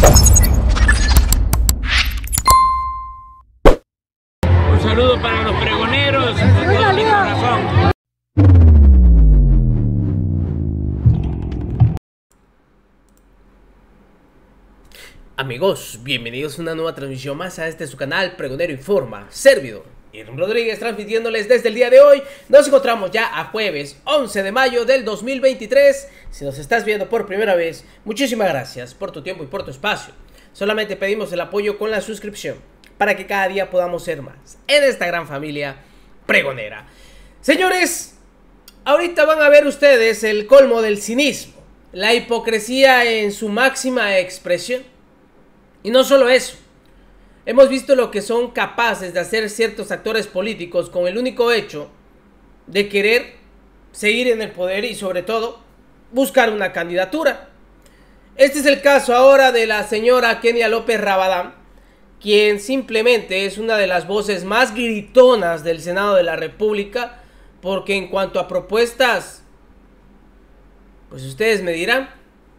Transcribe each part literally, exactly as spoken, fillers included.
Un saludo para los pregoneros, con todo mi corazón. Amigos, bienvenidos a una nueva transmisión más a este su canal Pregonero Informa, servidor Irwin Rodríguez, transmitiéndoles desde el día de hoy. Nos encontramos ya a jueves once de mayo del dos mil veintitrés. Si nos estás viendo por primera vez, muchísimas gracias por tu tiempo y por tu espacio. Solamente pedimos el apoyo con la suscripción para que cada día podamos ser más en esta gran familia pregonera. Señores, ahorita van a ver ustedes el colmo del cinismo, la hipocresía en su máxima expresión. Y no solo eso, hemos visto lo que son capaces de hacer ciertos actores políticos con el único hecho de querer seguir en el poder y sobre todo buscar una candidatura. Este es el caso ahora de la señora Kenia López Rabadán, quien simplemente es una de las voces más gritonas del Senado de la República, porque en cuanto a propuestas, pues ustedes me dirán.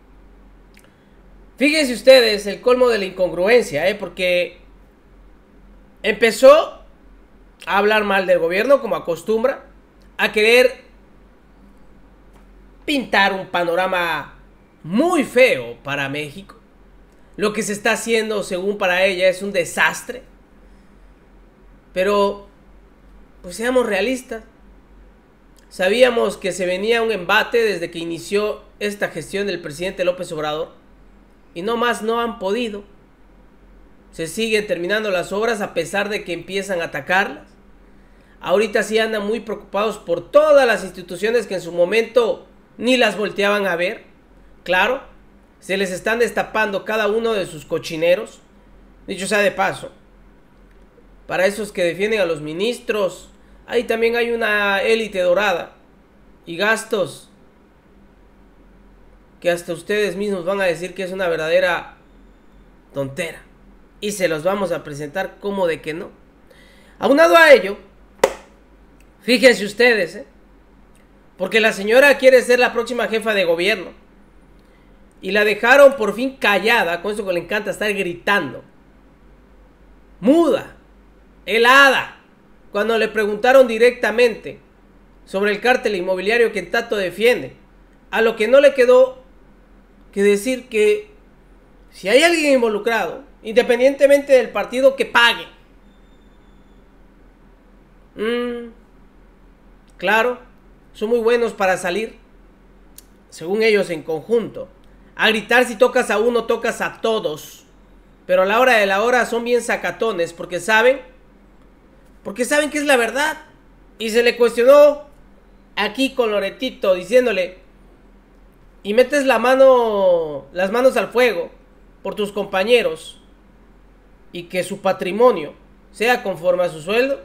Fíjense ustedes el colmo de la incongruencia, ¿eh? Porque empezó a hablar mal del gobierno como acostumbra, a querer pintar un panorama muy feo para México. Lo que se está haciendo, según para ella, es un desastre. Pero, pues seamos realistas. Sabíamos que se venía un embate desde que inició esta gestión del presidente López Obrador. Y no más no han podido. Se siguen terminando las obras a pesar de que empiezan a atacarlas. Ahorita sí andan muy preocupados por todas las instituciones que en su momento ni las volteaban a ver. Claro, se les están destapando cada uno de sus cochineros. Dicho sea de paso, para esos que defienden a los ministros, ahí también hay una élite dorada y gastos que hasta ustedes mismos van a decir que es una verdadera tontera. Y se los vamos a presentar como de que no. Aunado a ello, fíjense ustedes, ¿eh? Porque la señora quiere ser la próxima jefa de gobierno. Y la dejaron por fin callada, con eso que le encanta estar gritando. Muda, helada, cuando le preguntaron directamente sobre el cártel inmobiliario que tanto defiende. A lo que no le quedó que decir que si hay alguien involucrado, independientemente del partido, que pague. Mm, claro, son muy buenos para salir, según ellos en conjunto, a gritar si tocas a uno, tocas a todos. Pero a la hora de la hora son bien sacatones porque saben, porque saben que es la verdad. Y se le cuestionó aquí con Loretito diciéndole: y metes la mano, las manos al fuego por tus compañeros y que su patrimonio sea conforme a su sueldo.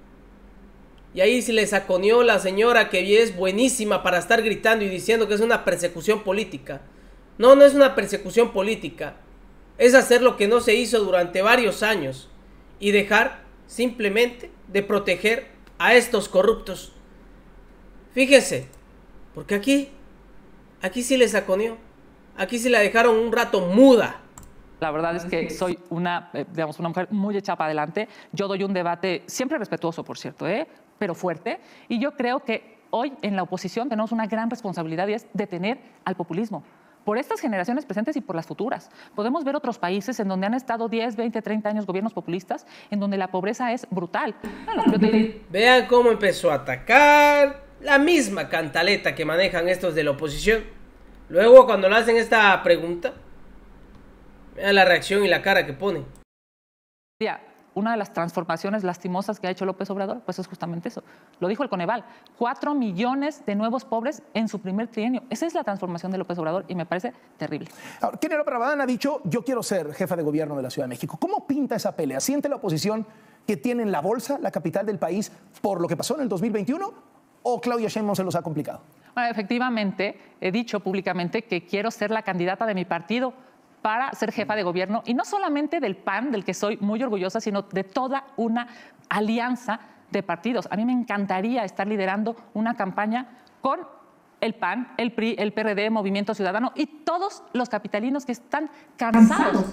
Y ahí se le saconeó la señora, que es buenísima para estar gritando y diciendo que es una persecución política. No, no es una persecución política. Es hacer lo que no se hizo durante varios años y dejar simplemente de proteger a estos corruptos. Fíjese, porque aquí Aquí sí le saconeó. Aquí sí la dejaron un rato muda. La verdad es que soy una, eh, digamos, una mujer muy hecha para adelante. Yo doy un debate siempre respetuoso, por cierto, ¿eh? pero fuerte. Y yo creo que hoy en la oposición tenemos una gran responsabilidad y es detener al populismo. Por estas generaciones presentes y por las futuras. Podemos ver otros países en donde han estado diez, veinte, treinta años gobiernos populistas, en donde la pobreza es brutal. Bueno, te... Vean cómo empezó a atacar. La misma cantaleta que manejan estos de la oposición. Luego cuando le hacen esta pregunta, vean la reacción y la cara que ponen. Una de las transformaciones lastimosas que ha hecho López Obrador, pues es justamente eso. Lo dijo el Coneval, cuatro millones de nuevos pobres en su primer trienio. Esa es la transformación de López Obrador y me parece terrible. Ahora, Kenia López Rabadán ha dicho: yo quiero ser jefa de gobierno de la Ciudad de México. ¿Cómo pinta esa pelea? ¿Siente la oposición que tiene en la bolsa la capital del país por lo que pasó en el dos mil veintiuno? ¿O Claudia Sheinbaum se los ha complicado? Bueno, efectivamente, he dicho públicamente que quiero ser la candidata de mi partido para ser jefa de gobierno, y no solamente del P A N, del que soy muy orgullosa, sino de toda una alianza de partidos. A mí me encantaría estar liderando una campaña con el P A N, el P R I, el P R D, Movimiento Ciudadano y todos los capitalinos que están cansados.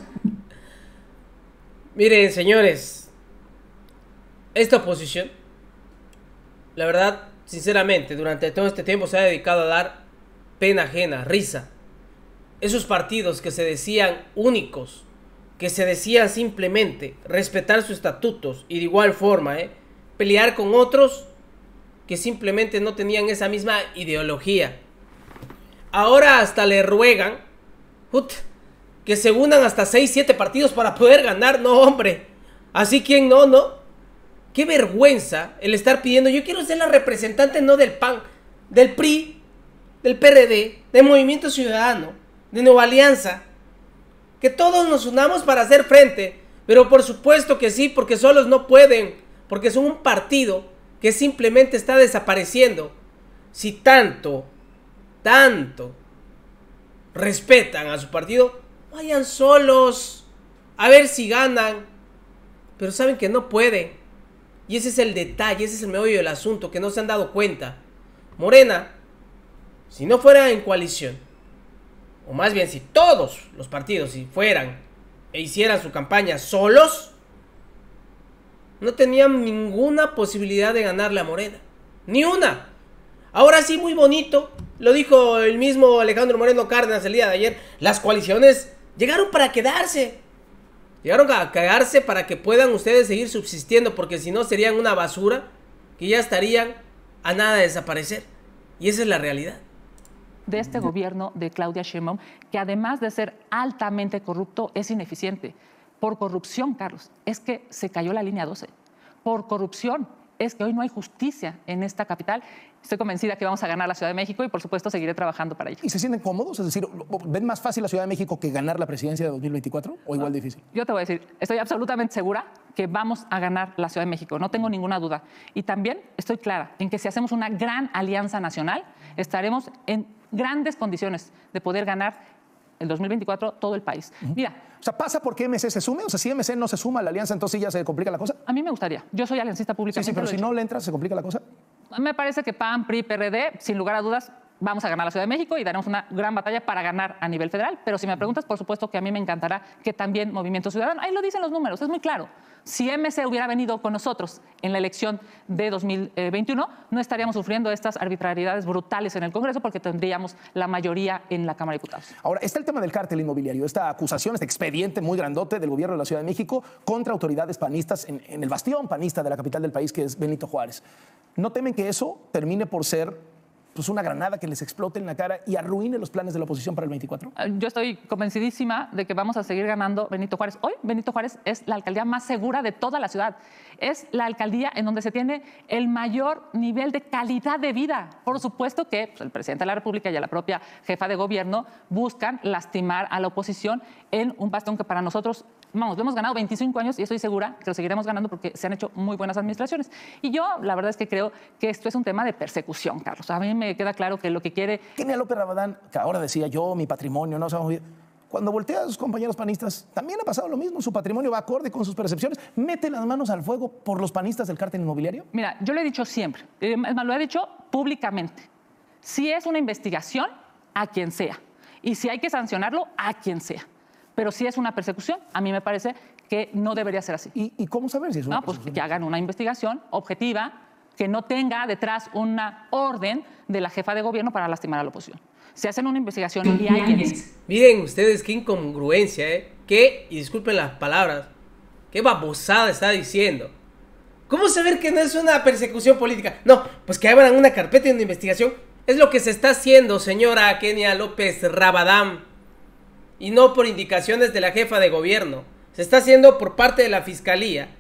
Miren, señores, esta oposición, la verdad, sinceramente, durante todo este tiempo se ha dedicado a dar pena ajena, risa. Esos partidos que se decían únicos, que se decían simplemente respetar sus estatutos y de igual forma, ¿eh? pelear con otros que simplemente no tenían esa misma ideología. Ahora hasta le ruegan ut, que se unan hasta seis, siete partidos para poder ganar. No, hombre. Así quien no, no. Qué vergüenza el estar pidiendo. Yo quiero ser la representante no del P A N, del P R I, del P R D, del Movimiento Ciudadano, de Nueva Alianza. Que todos nos unamos para hacer frente. Pero por supuesto que sí, porque solos no pueden. Porque son un partido que simplemente está desapareciendo. Si tanto, tanto respetan a su partido, vayan solos a ver si ganan. Pero saben que no pueden. Y ese es el detalle, ese es el meollo del asunto, que no se han dado cuenta. Morena, si no fuera en coalición, o más bien si todos los partidos si fueran e hicieran su campaña solos, no tenían ninguna posibilidad de ganarle a Morena. Ni una. Ahora sí, muy bonito. Lo dijo el mismo Alejandro Moreno Cárdenas el día de ayer. Las coaliciones llegaron para quedarse. Llegaron a quedarse para que puedan ustedes seguir subsistiendo. Porque si no serían una basura que ya estarían a nada de desaparecer. Y esa es la realidad de este gobierno de Claudia Sheinbaum, que además de ser altamente corrupto, es ineficiente. Por corrupción, Carlos, es que se cayó la línea doce. Por corrupción es que hoy no hay justicia en esta capital. Estoy convencida que vamos a ganar la Ciudad de México y, por supuesto, seguiré trabajando para ello. ¿Y se sienten cómodos? Es decir, ¿ven más fácil la Ciudad de México que ganar la presidencia de dos mil veinticuatro o igual difícil? Yo te voy a decir, estoy absolutamente segura que vamos a ganar la Ciudad de México. No tengo ninguna duda. Y también estoy clara en que si hacemos una gran alianza nacional, estaremos en grandes condiciones de poder ganar el dos mil veinticuatro todo el país. Uh-huh. Mira. O sea, ¿pasa porque M C se sume? O sea, si M C no se suma a la alianza, entonces ya se complica la cosa. A mí me gustaría. Yo soy aliancista pública. Sí, sí, pero si no le entras, ¿se complica la cosa? Me parece que P A N, P R I, P R D, sin lugar a dudas, vamos a ganar la Ciudad de México y daremos una gran batalla para ganar a nivel federal. Pero si me preguntas, por supuesto que a mí me encantará que también Movimiento Ciudadano, ahí lo dicen los números, es muy claro. Si M C hubiera venido con nosotros en la elección de dos mil veintiuno, no estaríamos sufriendo estas arbitrariedades brutales en el Congreso porque tendríamos la mayoría en la Cámara de Diputados. Ahora, está el tema del cártel inmobiliario, esta acusación, este expediente muy grandote del gobierno de la Ciudad de México contra autoridades panistas en, en el bastión panista de la capital del país, que es Benito Juárez. ¿No temen que eso termine por ser pues una granada que les explote en la cara y arruine los planes de la oposición para el veinticuatro? Yo estoy convencidísima de que vamos a seguir ganando Benito Juárez. Hoy Benito Juárez es la alcaldía más segura de toda la ciudad. Es la alcaldía en donde se tiene el mayor nivel de calidad de vida. Por supuesto que pues, el presidente de la República y la propia jefa de gobierno buscan lastimar a la oposición en un bastón que para nosotros, vamos, lo hemos ganado veinticinco años y estoy segura que lo seguiremos ganando porque se han hecho muy buenas administraciones. Y yo la verdad es que creo que esto es un tema de persecución, Carlos. A mí me queda claro que lo que quiere... Kenia López Rabadán, que ahora decía yo, mi patrimonio, no sabemos... Cuando voltea a sus compañeros panistas, también ha pasado lo mismo. Su patrimonio va acorde con sus percepciones. ¿Mete las manos al fuego por los panistas del cártel inmobiliario? Mira, yo lo he dicho siempre, es más, lo he dicho públicamente. Si es una investigación, a quien sea. Y si hay que sancionarlo, a quien sea. Pero si es una persecución, a mí me parece que no debería ser así. ¿Y, y cómo saber si es una no, persecución? Pues que hagan una investigación objetiva, que no tenga detrás una orden de la jefa de gobierno para lastimar a la oposición. Se hacen una investigación y hay quienes... Miren ustedes qué incongruencia, ¿eh? Qué, y disculpen las palabras, qué babosada está diciendo. ¿Cómo saber que no es una persecución política? No, pues que abran una carpeta y una investigación. Es lo que se está haciendo, señora Kenia López Rabadán. Y no por indicaciones de la jefa de gobierno. Se está haciendo por parte de la fiscalía,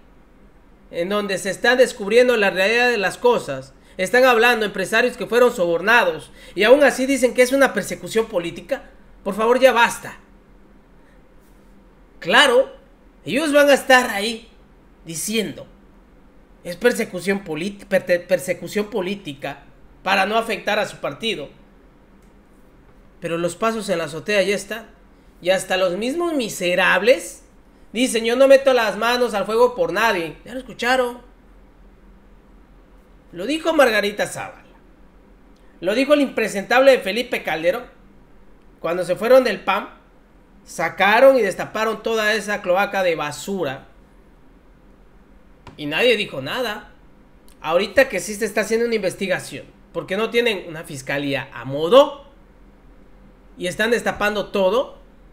en donde se está descubriendo la realidad de las cosas. Están hablando empresarios que fueron sobornados y aún así dicen que es una persecución política. Por favor, ya basta. Claro, ellos van a estar ahí diciendo es persecución, persecución política para no afectar a su partido. Pero los pasos en la azotea ya están. Y hasta los mismos miserables dicen, yo no meto las manos al fuego por nadie. ¿Ya lo escucharon? Lo dijo Margarita Zavala. Lo dijo el impresentable de Felipe Calderón. Cuando se fueron del P A M, sacaron y destaparon toda esa cloaca de basura. Y nadie dijo nada. Ahorita que sí se está haciendo una investigación, porque no tienen una fiscalía a modo y están destapando todo,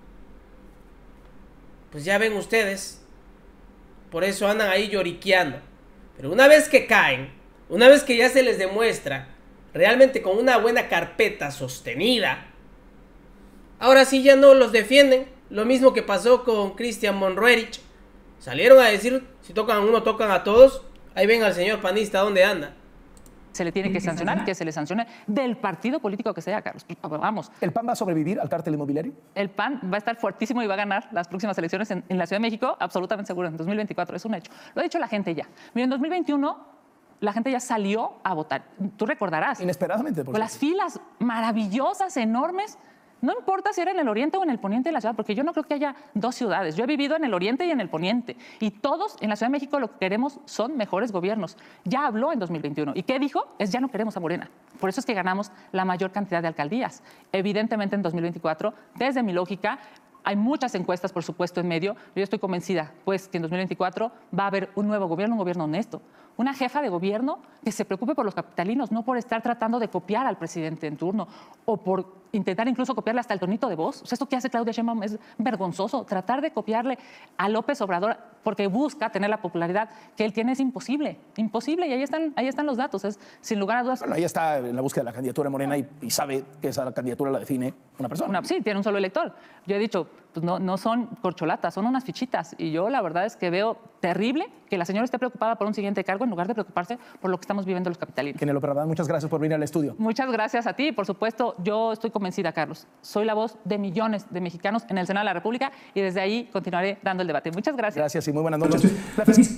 pues ya ven ustedes. Por eso andan ahí lloriqueando. Pero una vez que caen, una vez que ya se les demuestra realmente con una buena carpeta sostenida, ahora sí ya no los defienden. Lo mismo que pasó con Cristian Monroerich. Salieron a decir, si tocan a uno, tocan a todos. Ahí ven al señor panista, ¿dónde anda? Se le tiene que sancionar, que se le sancione del partido político que sea, Carlos. Vamos. ¿El P A N va a sobrevivir al cártel inmobiliario? El P A N va a estar fuertísimo y va a ganar las próximas elecciones en, en la Ciudad de México, absolutamente seguro, en dos mil veinticuatro, es un hecho. Lo ha dicho la gente ya. Mira, en dos mil veintiuno la gente ya salió a votar. Tú recordarás. Inesperadamente, por Con las filas maravillosas, enormes. No importa si era en el oriente o en el poniente de la ciudad, porque yo no creo que haya dos ciudades. Yo he vivido en el oriente y en el poniente. Y todos en la Ciudad de México lo que queremos son mejores gobiernos. Ya habló en dos mil veintiuno. ¿Y qué dijo? Es ya no queremos a Morena. Por eso es que ganamos la mayor cantidad de alcaldías. Evidentemente en dos mil veinticuatro, desde mi lógica, hay muchas encuestas, por supuesto, en medio. Yo estoy convencida, pues, que en dos mil veinticuatro va a haber un nuevo gobierno, un gobierno honesto. Una jefa de gobierno que se preocupe por los capitalinos, no por estar tratando de copiar al presidente en turno o por intentar incluso copiarle hasta el tonito de voz. O sea, esto que hace Claudia Sheinbaum es vergonzoso. Tratar de copiarle a López Obrador porque busca tener la popularidad que él tiene es imposible. Imposible. Y ahí están, ahí están los datos. Es sin lugar a dudas. Bueno, ahí está en la búsqueda de la candidatura de Morena y, y sabe que esa candidatura la define una persona. Una, sí, tiene un solo elector. Yo he dicho, pues no, no son corcholatas, son unas fichitas. Y yo la verdad es que veo terrible que la señora esté preocupada por un siguiente cargo en lugar de preocuparse por lo que estamos viviendo los capitalinos. Genelo Perradán, muchas gracias por venir al estudio. Muchas gracias a ti. Por supuesto, yo estoy convencida, Carlos. Soy la voz de millones de mexicanos en el Senado de la República y desde ahí continuaré dando el debate. Muchas gracias. Gracias y muy buenas noches. Gracias.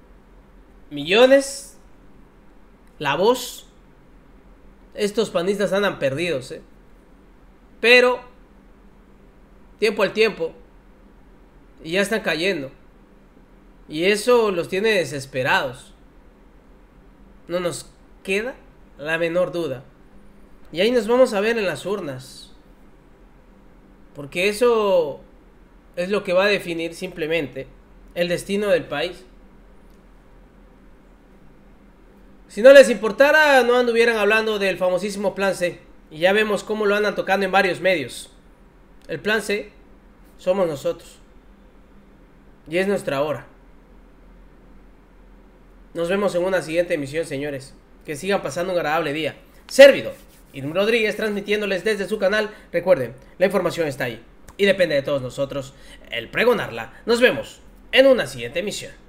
Millones, la voz. Estos panistas andan perdidos, ¿eh? Pero, tiempo al tiempo, y ya están cayendo. Y eso los tiene desesperados. No nos queda la menor duda. Y ahí nos vamos a ver en las urnas. Porque eso es lo que va a definir simplemente el destino del país. Si no les importara, no anduvieran hablando del famosísimo Plan C. Y ya vemos cómo lo andan tocando en varios medios. El Plan C somos nosotros. Y es nuestra hora. Nos vemos en una siguiente emisión, señores. Que sigan pasando un agradable día. Servidor Irving Rodríguez transmitiéndoles desde su canal. Recuerden, la información está ahí. Y depende de todos nosotros el pregonarla. Nos vemos en una siguiente emisión.